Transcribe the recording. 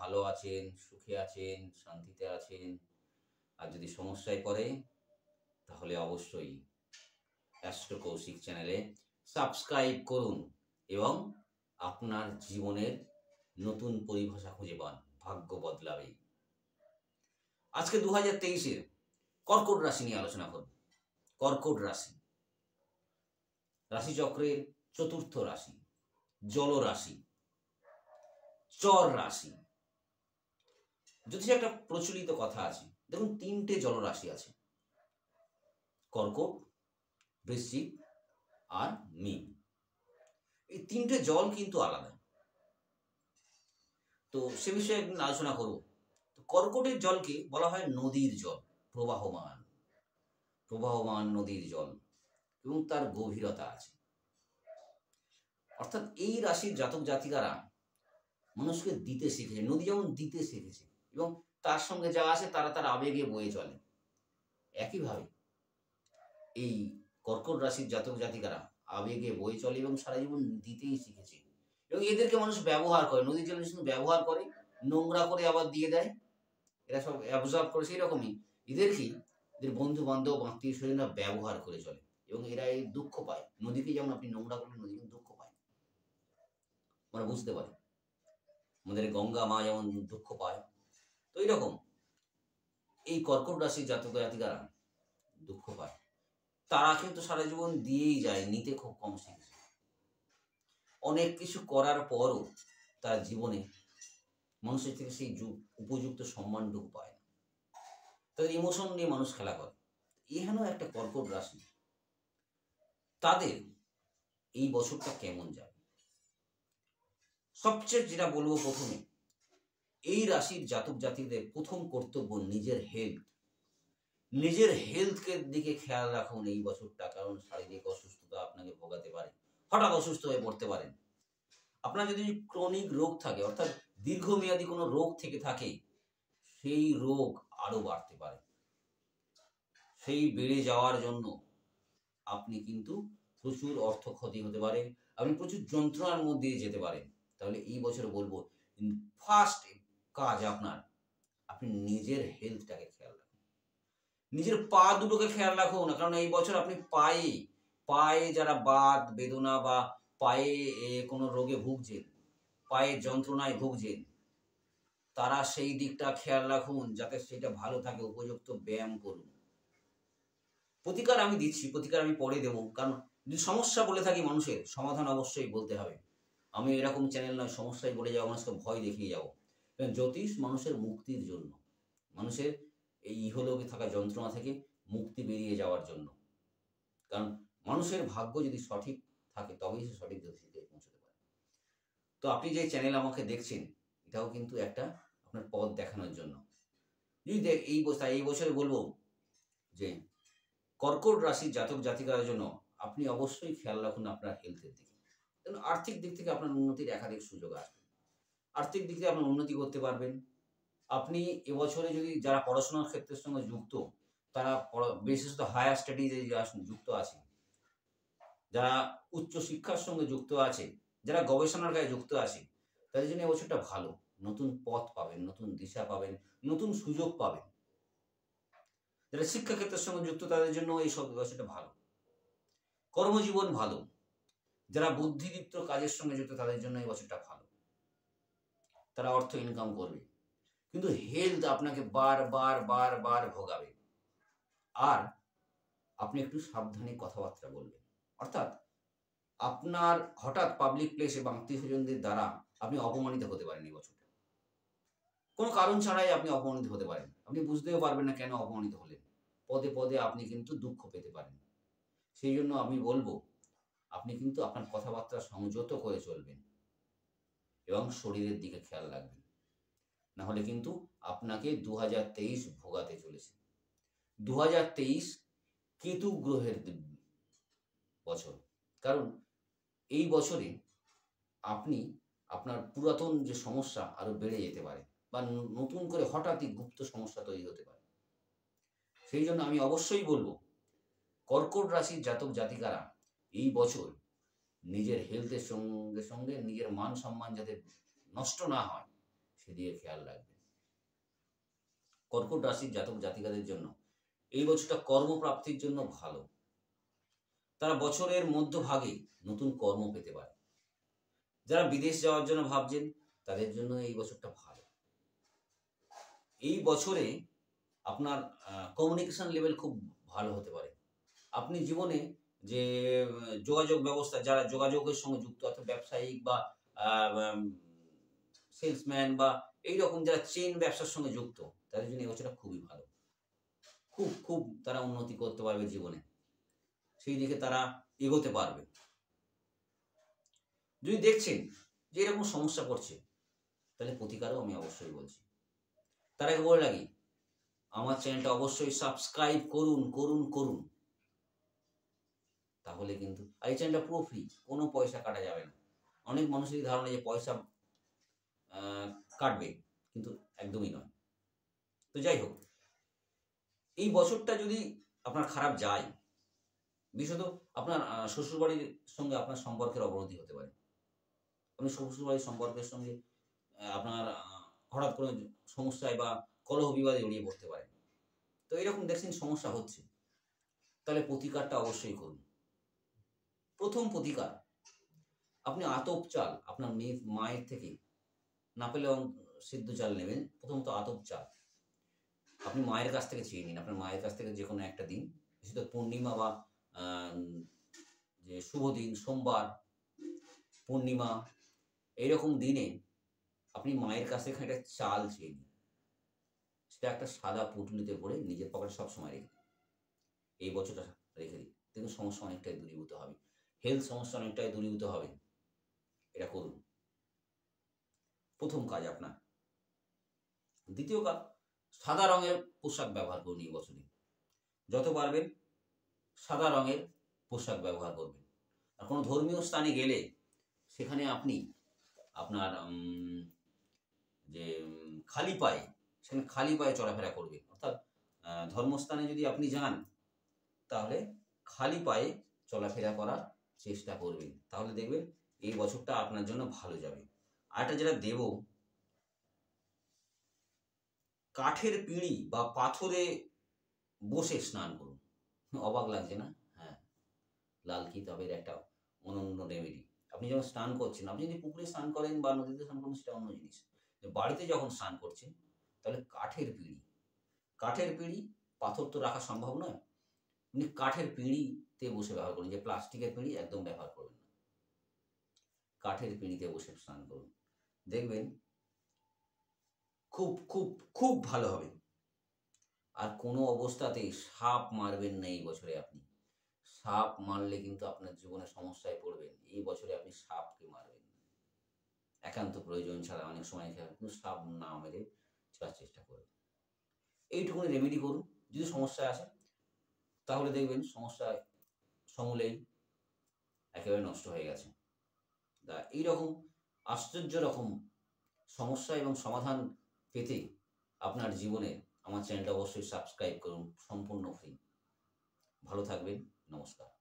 ভালো আছেন, সুখে আছেন, শান্তিতে আছেন। আর যদি সমস্যায় পড়ে তাহলে অবশ্যই অ্যাস্ট্রো কৌশিক চ্যানেলে সাবস্ক্রাইব করুন এবং আপনার জীবনের নতুন পরিভাষা খুঁজে পান। ভাগ্য বদলাবে। আজকে 2023-এর কর্কট রাশি নিয়ে আলোচনা করব। কর্কট রাশি রাশিচক্রের চতুর্থ রাশি, জল রাশি, চর রাশি। জ্যোতিষে একটা প্রচলিত কথা আছে, দেখুন 3টে জলরাশি আছে, কর্কট, বৃশ্চিক আর মীন। এই 3টে জল কিন্তু আলাদা, তো সে বিষয়ে একদিন আলোচনা করব। তো কর্কটের জলকে বলা হয় নদীর জল, প্রবাহমান প্রবাহমান নদীর জল, এবং তার গভীরতা আছে। অর্থাৎ এই রাশির জাতক জাতিকারা মানুষকে দিতে শিখেছে, নদী যেমন দিতে শিখেছে এবং তার সঙ্গে যা আছে তারা তার আবেগে বয়ে চলে। একইভাবে এই কর্কট রাশির জাতক জাতিকারা আবেগে বয়ে চলে এবং সারা জীবন দিতেই শিখেছে, এবং এদেরকে মানুষ ব্যবহার করে, নদীর জল ব্যবহার করে, নোংরা করে আবার দিয়ে দেয়, এরা সব অ্যাবজর্ব করে। সেই রকমই এদের বন্ধু বান্ধব আত্মীয় স্বজনরা ব্যবহার করে চলে এবং এরা এই দুঃখ পায়। নদীকে যেমন আপনি নোংরা করলে নদী কিন্তু দুঃখ পায়, আমরা বুঝতে পারি। আমাদের গঙ্গা মা যেমন দুঃখ পায়, তো এইরকম এই কর্কট রাশির জাতক জাতিকারা দুঃখ পায়। তারা কিন্তু সারা জীবন দিয়েই যায়, নিতে খুব কম শিখেছে। অনেক কিছু করার পরও তার জীবনে মানুষের থেকে সেই উপযুক্ত সম্মানটুকু পায় না। তাদের ইমোশন নিয়ে মানুষ খেলা করে। এহেন একটা কর্কট রাশি, তাদের এই বছরটা কেমন যাবে? সবচেয়ে যেটা বলবো, প্রথমে এই রাশির জাতক জাতিদের প্রথম কর্তব্য নিজের হেলথকে দিকে খেয়াল রাখুন এই বছরটা। কারণ শারীরিক অসুস্থতা আপনাকে ভোগাতে পারে, হঠাৎ অসুস্থ হয়ে পড়তে পারেন। আপনার যদি ক্রনিক রোগ থাকে, অর্থাৎ দীর্ঘমেয়াদী কোনো রোগ থেকে থাকে, সেই রোগ আরো বাড়তে পারে। সেই বেড়ে যাওয়ার জন্য আপনি কিন্তু প্রচুর অর্থ ক্ষতি হতে পারে, আপনি প্রচুর যন্ত্রণার মধ্যে দিয়ে যেতে পারেন। তাহলে এই বছর বলবো, ফার্স্ট কাজ আপনি নিজের হেলথটাকে খেয়াল রাখুন, নিজের পা দুটোকে খেয়াল রাখুন। কারণ এই বছর আপনি পায়ে যারা বাত বেদনা বা পায়ে কোনো রোগে ভুগছেন, পায়ে যন্ত্রণায় ভুগছেন, তারা সেই দিকটা খেয়াল রাখুন যাতে সেটা ভালো থাকে। উপযুক্ত ব্যায়াম করুন। প্রতিকার আমি দিচ্ছি, প্রতিকার আমি পরে দেবো, কারণ যদি সমস্যা বলে থাকি মানুষের, সমাধান অবশ্যই বলতে হবে। আমি এরকম চ্যানেল নয় সমস্যায় বলে যাবো, মানুষকে ভয় দেখিয়ে যাবো। জ্যোতিষ মানুষের মুক্তির জন্য, মানুষের এই ইহলোকে থাকা যন্ত্রণা থেকে মুক্তি বেরিয়ে যাওয়ার জন্য। কারণ মানুষের ভাগ্য যদি সঠিক থাকে তবেই সে সঠিক জ্যোতিষীতে পৌঁছতে পারে। তো আপনি যে চ্যানেল আমাকে দেখছেন, এটাও কিন্তু একটা আপনার পথ দেখানোর জন্য। যদি এই বছরে বলবো যে কর্কট রাশির জাতক জাতিকার জন্য আপনি অবশ্যই খেয়াল রাখুন আপনার হেলথের দিকে। কারণ আর্থিক দিক থেকে আপনার উন্নতির একাধিক সুযোগ আসবে। আর্থিক দিক থেকে আপনি উন্নতি করতে পারবেন। আপনি এবছরে যদি যারা পড়াশোনার ক্ষেত্রের সঙ্গে যুক্ত, তারা বিশেষত হায়ার স্টাডিজে যুক্ত আছে, যারা উচ্চ শিক্ষার সঙ্গে যুক্ত আছে, যারা গবেষণার কাজে যুক্ত আছে, তাদের জন্য এবছরটা ভালো। নতুন পথ পাবেন, নতুন দিশা পাবেন, নতুন সুযোগ পাবেন। যারা শিক্ষাক্ষেত্রের সঙ্গে যুক্ত তাদের জন্য এই সব বছরটা ভালো। কর্মজীবন ভালো। যারা বুদ্ধিদীপ্ত কাজের সঙ্গে যুক্ত তাদের জন্য এই বছরটা ভালো। তারা অর্থ ইনকাম করবে, কিন্তু হেলথ আপনাকে বার ভোগাবে। আর আপনি একটু সাবধানে কথাবার্তা বলবেন। অর্থাৎ আপনার হঠাৎ পাবলিক প্লেসে বা আত্মীয় স্বজনদের দ্বারা আপনি অপমানিত হতে পারেন এই বছরটা। কোনো কারণ ছাড়াই আপনি অপমানিত হতে পারেন। আপনি বুঝতেও পারবেন না কেন অপমানিত হলেন। পদে পদে আপনি কিন্তু দুঃখ পেতে পারেন। সেই জন্য আমি বলবো, আপনি কিন্তু আপনার কথাবার্তা সংযত করে চলবেন এবং শরীরের দিকে খেয়াল রাখবেন। না হলে কিন্তু আপনাকে 2023 ভোগাতে চলেছে। 2023 কেতু গ্রহের বছর। কারণ এই বছরে আপনি আপনার পুরাতন যে সমস্যা আরো বেড়ে যেতে পারে, বা নতুন করে হঠাৎই গুপ্ত সমস্যা তৈরি হতে পারে। সেই জন্য আমি অবশ্যই বলবো, কর্কট রাশির জাতক জাতিকারা এই বছর নিজের হেলথের সঙ্গে সঙ্গে নিজের মান সম্মান যাতে নষ্ট না হয়, সেদিকে খেয়াল রাখবেন। কর্কট রাশির জাতক জাতিকাদের জন্য এই বছরটা কর্মপ্রাপ্তির জন্য ভালো। তারা বছরের মধ্যভাগে নতুন কর্ম পেতে পারে। যারা বিদেশ যাওয়ার জন্য ভাবছেন তাদের জন্য এই বছরটা ভালো। এই বছরে আপনার কমিউনিকেশন লেভেল খুব ভালো হতে পারে। আপনি জীবনে যে যোগাযোগ ব্যবস্থা, যারা যোগাযোগের সঙ্গে যুক্ত, অর্থাৎ ব্যবসায়িক বা সেলসম্যান বা এইরকম যারা চেইন ব্যবসার সঙ্গে যুক্ত, তাদের জন্য এই বছরটা খুবই ভালো। খুব খুব তারা উন্নতি করতে পারবে জীবনে, সেই দিকে তারা এগোতে পারবে। যদি দেখছেন যে এরকম সমস্যা পড়ছে, তাহলে প্রতিকারও আমি অবশ্যই বলছি। তার আগে বলে রাখি, আমার চ্যানেলটা অবশ্যই সাবস্ক্রাইব করুন করুন করুন, তাহলে কিন্তু, আর এই চ্যানেলটা পুরো ফ্রি, কোনো পয়সা কাটা যাবে না। অনেক মানুষেরই ধারণা যে পয়সা কাটবে, কিন্তু একদমই নয়। তো যাই হোক, এই বছরটা যদি আপনার খারাপ যায়, বিশেষত আপনার শ্বশুরবাড়ির সঙ্গে আপনার সম্পর্কের অবনতি হতে পারে। আপনি শ্বশুরবাড়ির সম্পর্কের সঙ্গে আপনার হঠাৎ করে সমস্যায় বা কলহ বিবাদে জড়িয়ে পড়তে পারে। তো এরকম দেখছেন সমস্যা হচ্ছে, তাহলে প্রতিকারটা অবশ্যই করুন। প্রথম প্রতিকার, আপনি আতপ চাল আপনার মায়ের থেকে, না পেলে সিদ্ধ চাল নেবেন। প্রথমত আতপ চাল আপনি মায়ের কাছ থেকে চেয়ে নিন। আপনার মায়ের কাছ থেকে যে কোনো একটা দিন, বিশেষত পূর্ণিমা বা যে শুভ দিন, সোমবার, পূর্ণিমা, এইরকম দিনে আপনি মায়ের কাছ থেকে একটা চাল চেয়ে নিন। সেটা একটা সাদা পুঁটুলিতে ভরে নিজের পকেটে সবসময় রেখে দিন। এই বছরটা রেখে দিন, দেখুন সমস্যা অনেকটাই দূরীভূত হবে, হেলথ সমস্যা অনেকটাই দূরীভূত হবে। এটা করুন, প্রথম কাজ আপনার। দ্বিতীয় কাজ, সাদা রঙের পোশাক ব্যবহার করুন এই বছরে। যত পারবেন সাদা রঙের পোশাক ব্যবহার করবেন। আর কোনো ধর্মীয় স্থানে গেলে সেখানে আপনি আপনার যে খালি পায়ে, সেখানে খালি পায়ে চলাফেরা করবেন। অর্থাৎ ধর্মস্থানে যদি আপনি যান, তাহলে খালি পায়ে চলাফেরা করার চেষ্টা করবেন, তাহলে দেখবেন এই বছরটা আপনার জন্য ভালো যাবে। আরেকটা যেটা দেব, কাঠের পিঁড়ি বা পাথরে বসে স্নান করুন। অবাক লাগছে না? হ্যাঁ, লাল কিতাবের একটা অনন্য রেমেডি। আপনি যখন স্নান করছেন, আপনি যদি পুকুরে স্নান করেন বা নদীতে স্নান করেন, সেটা অন্য জিনিস। বাড়িতে যখন স্নান করছেন, তাহলে কাঠের পিঁড়ি, পাথর তো রাখা সম্ভব নয়, আপনি কাঠের পিঁড়িতে বসে ব্যবহার করুন। যে প্লাস্টিকের পিঁড়ি একদম ব্যবহার করবেন না, কাঠের পিঁড়িতে বসে স্নান করুন, দেখবেন খুব খুব খুব ভালো হবে। আর কোনো অবস্থাতেই সাপ মারবেন না এই বছরে। আপনি সাপ মারলে কিন্তু আপনার জীবনে সমস্যায় পড়বেন। এই বছরে আপনি সাপকে মারবেন না, একান্ত প্রয়োজন ছাড়া। অনেক সময় কিন্তু সাপ না মেরে চলার চেষ্টা করবেন। এইটুকুনি রেমেডি করুন। যদি সমস্যা আসে, তাহলে দেখবেন সমস্যা সমূলেই একেবারে নষ্ট হয়ে গেছে। এইরকম আশ্চর্য রকম সমস্যা এবং সমাধান পেতে আপনার জীবনে আমার চ্যানেলটা অবশ্যই সাবস্ক্রাইব করুন, সম্পূর্ণ ফ্রি। ভালো থাকবেন, নমস্কার।